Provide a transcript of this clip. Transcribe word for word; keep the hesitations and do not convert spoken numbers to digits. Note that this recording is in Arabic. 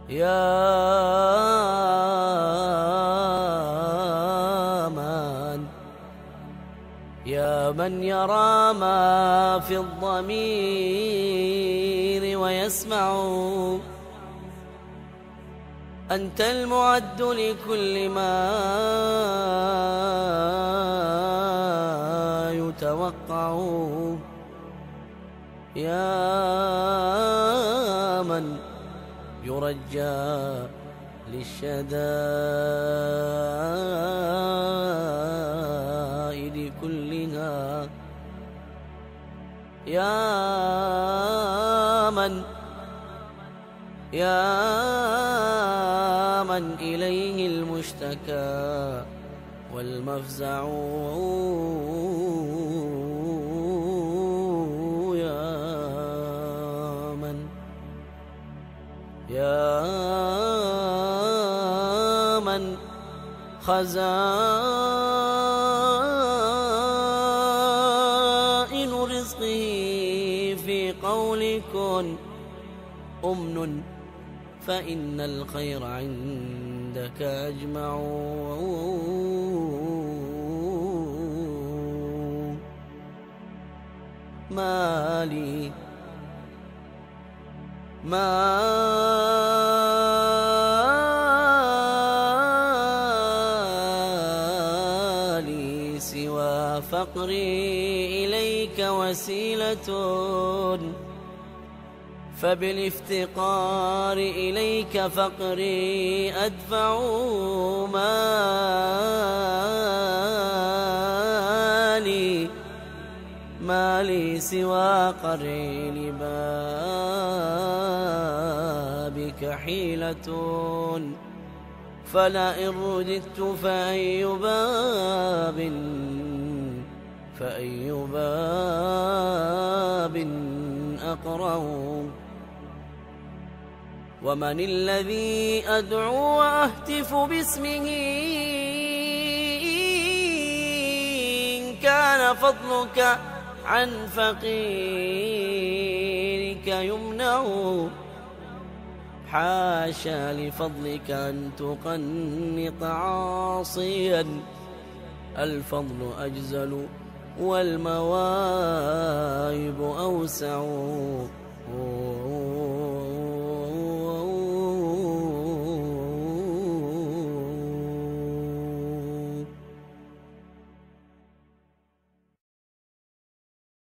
يا من يا من يرى ما في الضمير ويسمع، أنت المعد لكل ما يتوقع. يا من يرجى للشدائد كلها، يا من يا من إليه المشتكى والمفزع. يا من خزائن رزقه في قول كن أمن، فإن الخير عندك أجمع. ما لي ما لي سوى فقري إليك وسيلة، فبالافتقار إليك فقري أدفع. ما لي ما لي سوى قرعي لبابك حيلة، فلئن رددت فأي باب فأي باب أقرع. ومن الذي أدعو وأهتف باسمه إن كان فضلك عن فقيرك يمنع؟ حاشا لفضلك أن تقنط عاصيا، الفضل أجزل والمواهب أوسع.